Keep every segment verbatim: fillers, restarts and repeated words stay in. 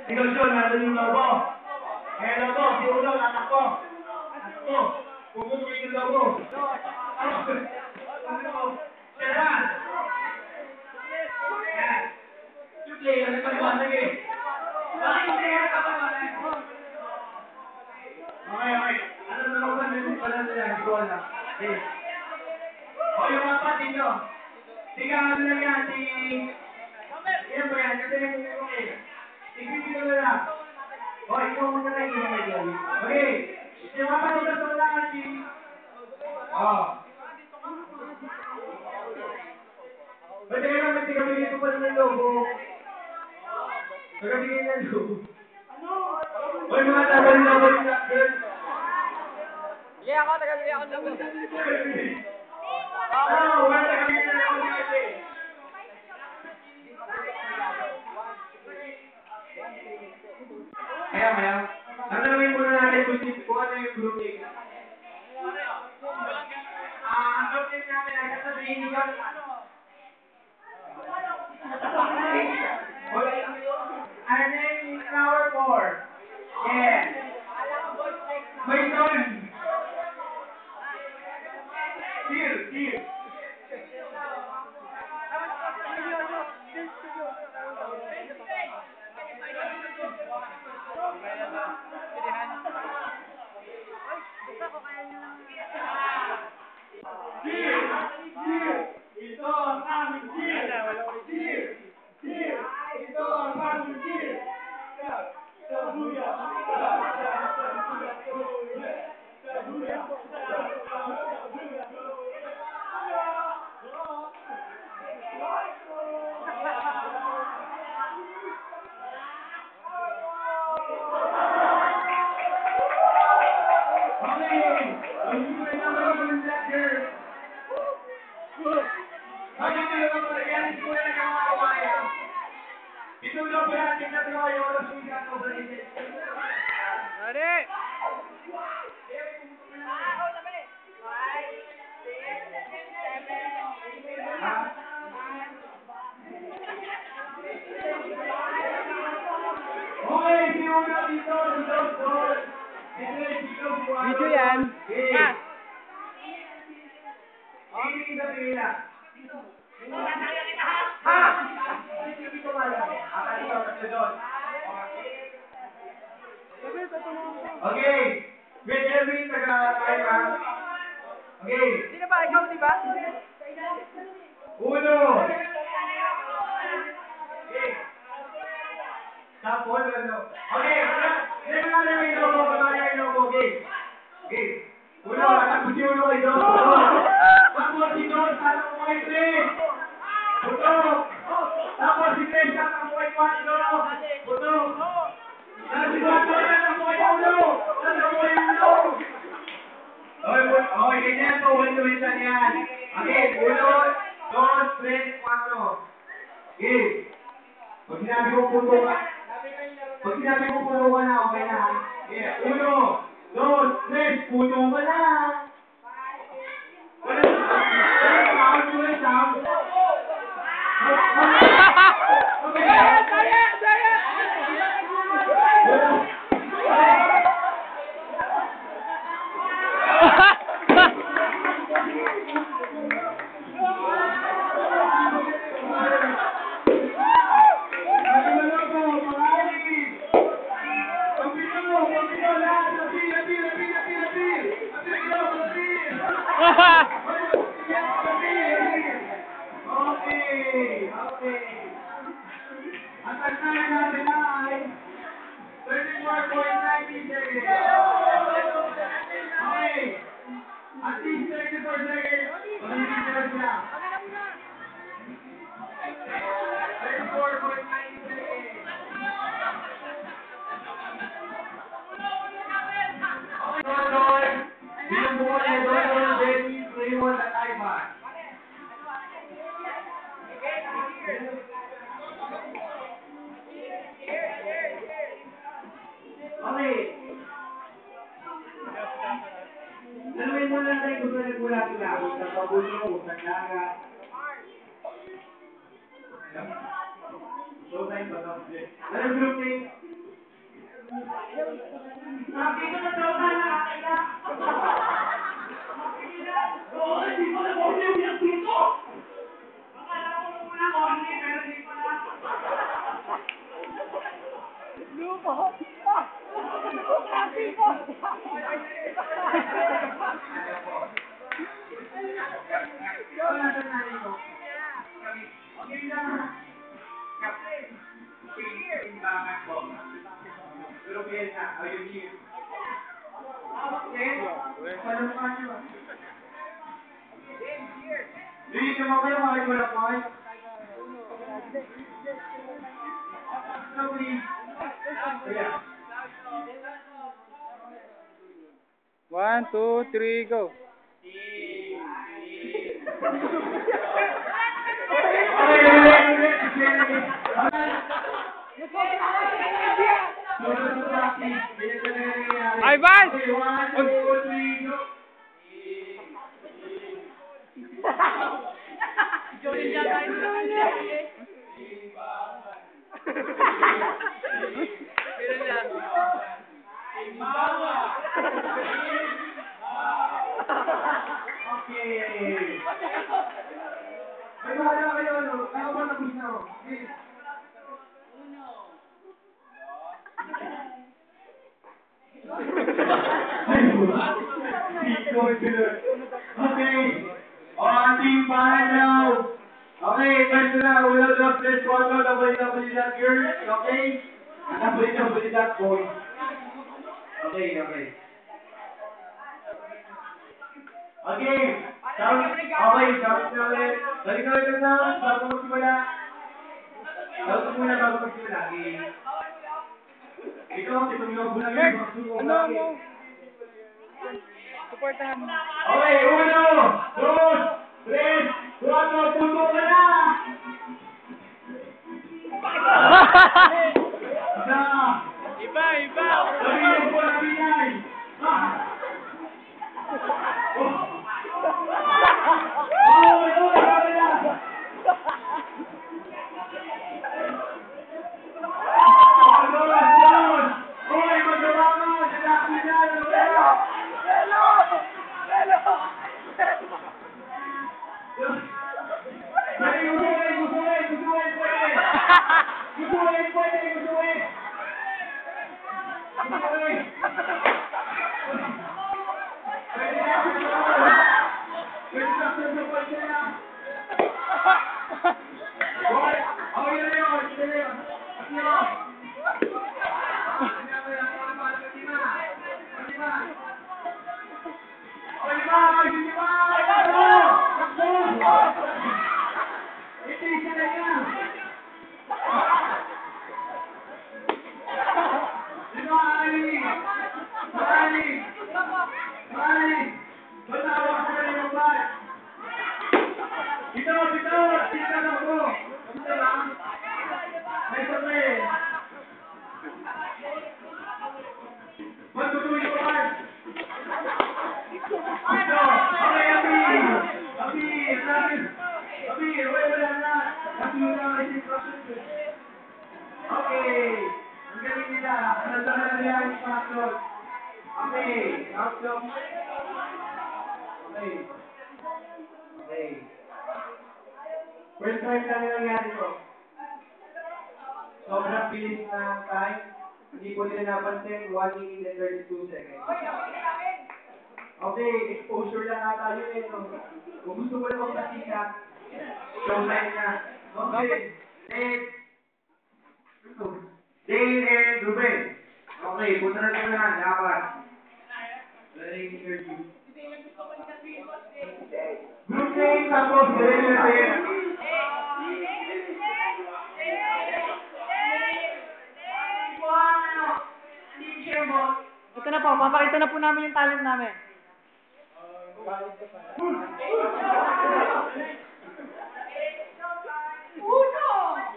Ikaw, Sean, nandun yung lobo. Eh, lobo, si Ulo, anak ko. Anak ko. Puputukin yung lobo. Sharon! Yan. Yung player, ano ba? Sige. Bakit yung player ka ba? Okay, okay. Ano na naman ba? Meron pala sila. Ito na. Okay. O, yung apat dito. Sige, ano lang yan? Si... Yan ba yan? Kasi yung yung eh. Sige-sige na lang. O, ikaw muna na yung mga ito. Okay. Yung apat dito sa ulangan, si... O. Ba't kayo naman tigabigay ko pa ng logo? Tigabigay ng logo. O, yung mga tabal-tabal na girl. Sige ako, tigabigay ako ng logo. Ano, wala tigabigay ng logo kasi. Kaya, kaya. Ang nalawin muna natin kung ano yung grouping. Ah, ang grouping namin ay sasabihin nyo. Our name is number four. Yeah. My son. Chill, chill. Ito ang aming chill. Chill. Chill. Ito ang aming chill. Sabuya. Sabuya. Ready? Video yan. Yes. Okay. Wait, Elvin, taga-tayo ha. Okay. Sino ba? Ikaw, di ba? Uno. Okay. Tapos, ano? Okay. Never na lang yung logo. Mamaya yung logo. Okay. Okay. Uno, tapos yung uno kayo. Tapos si John, tapos mo kayo tres. Uno. Tapos si Tres, tapos mo kayo quatro. Uno. Tapos si Quatro, tapos mo kayo uno. Tapos mo kayo uno. Okay, okay, ganyan po. Ulit-ulitan yan. Okay, uno, dos, tres, cuatro. Okay. Pag sinabi ko puto ka, pag sinabi ko puto ka na, okay na. Okay, uno, dos, tres, puto ka na. Wala sound, wala sound. Okay. Saya! Saya! Saya! Okay, okay. Ang tagsayan natin ay thirty-four point nine seconds. Okay. At least thirty-four seconds. Magiging sila sila. thirty-four point nine seconds. Okay, Don. Binubuo niya Don, Dennis, Raymond, at Ivan. Okay. Alamin mo lang tayo kung saan nagmula sila. Kung sa pabulo, kung sa dagat. Showtime ba ito? Alam group name? Nakita na daw na nakakaya. Oo, hindi ko na mo yung dito. Akala ko nung una ko, hindi, pero hindi pala. Lupa! Ah! Happy ko! Wala na nanay ko. Okay lang. Timbangan ko. Pero kaya na, ayun yun. Okay? Paano pa nyo? Hindi ka mamaya makikula po ay. One, two, three, go! Ay, Vance! Okay. Ay, bahala kayo, ano? Ako ba tapos na ako? Okay. On team final. Okay, first na, ulo drop this one, w w dot girls, okay? w w dot boys. Okay, okay. Okay. Sound, okay, sound na ulit. Balik na ulit ang sound, bago magsimula. Bago muna, bago magsimula. Okay. Ikaw, itong lobo na yun. Ano mo? Supportahan mo. Okay, uno, dos, tres, cuatro, puto ka na! Isa! Iba, iba! Sabihin ko na binay! Ah! Oh! Oh, oh, oh, yeah! Hoy, magawa mo! Sinakli na! Ano kaya? Lelo! Lelo! Dali, gusuin! Gusuin! Gusuin! Pwede! Gusuin! Pwede! Gusuin! Gusuin! Pwede na! Pwede na! Pwede na! Hoy! Oh, yun na yun! Yun na yun! Yun na yun! Okay, ang galing nila. Nasa na reality factor. Okay, outcome. Okay. Okay. First time lang nangyari to. Sobrang bilis ng time. Hindi po nila napansin. one minute and thirty-two seconds. Okay, exposure lang ata yun eh. No? Kung gusto mo na magpasika, show time na. Okay, next. Dane and Ruben. Okay, punta na ito na. Dapat. Learning interview. Group name, tapos learning interview. Ito na po, papakita na po namin yung talent namin. Uno!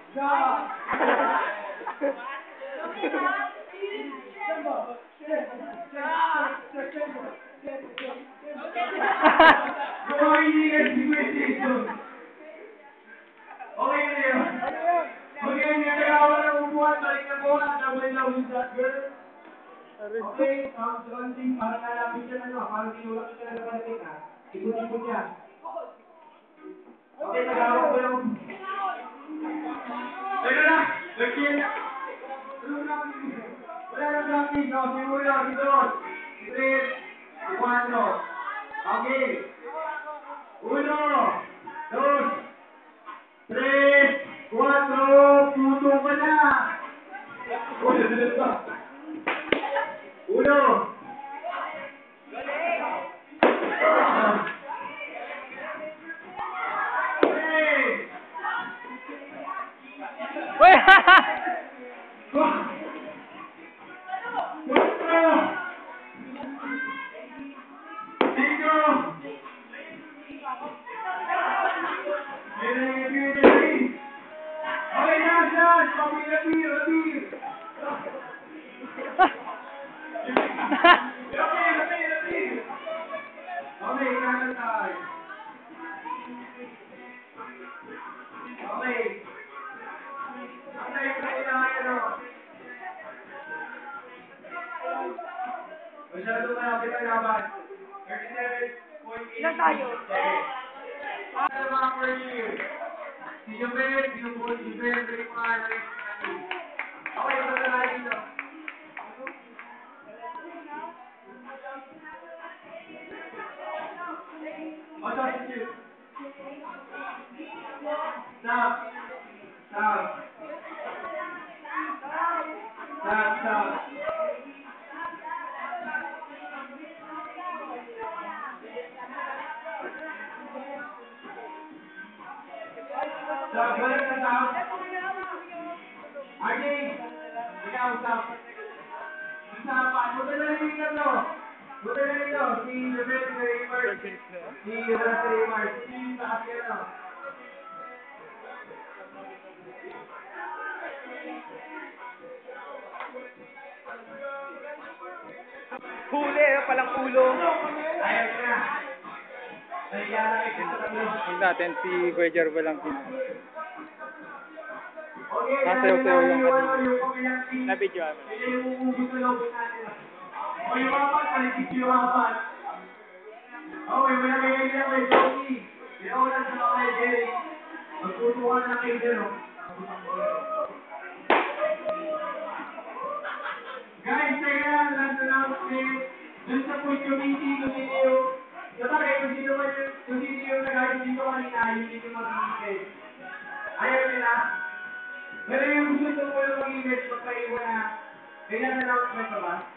Okay na yun. Okay, hindi na ako na umuha. Balik na po. w w w dot girls Okay, sounds launching para lalapit siya ano, parang tinulak siya na natin ha. Ikot-ikot siya. Okay, nagawag ko yung... Teka na! Nag-kill na! Wala na practice, no? Simula, dito! Three, cuatro. Okay. Uno, dos, tres, cuatro, puto ka na! Uno, dito. Uno. Uy! Masyado malapit ang laban. thirty-seven point eight. Ilan tayo? Ano mga first year? Si Jobel, binubuhol si Jobel, Rick Man, Rick Man. Okay, ito na tayo dito. O, substitute. Stop. Stop. Stop, stop. Stop, balik na stop. Arnie, ikaw, stop. Usapan, buta na rin dito, no? Buta na rin dito. Si Jobel, si Raymart. Si Raymart. Si lahat yan, no? Huli, palang ulo. Ayaw ka na. Nahiya na kayo sa tatlo. Yung natin si Kuya Jerwell lang. Okay, Nasayaw-sayaw yung ano, kanina. yung kabilang team. Na-video namin. Sila yung uubos na loob natin. O, yung apat, paligid yung apat. Okay, wala kayo nila kay Joey. Ikaw lang sa mga kay Jerry. Magtutuwa na kayo dyan, o. Guys, teka lang, last announcement. Dun sa food committee, kung sino yung... Sabagay, kung sino man yung... Kung sino yung nag-ayos dito kanina, yung dito mag-i-event. Ayaw nila. Pero yung gusto ko yung mag-i-event, magpaiwan na. May last announcement pa ba?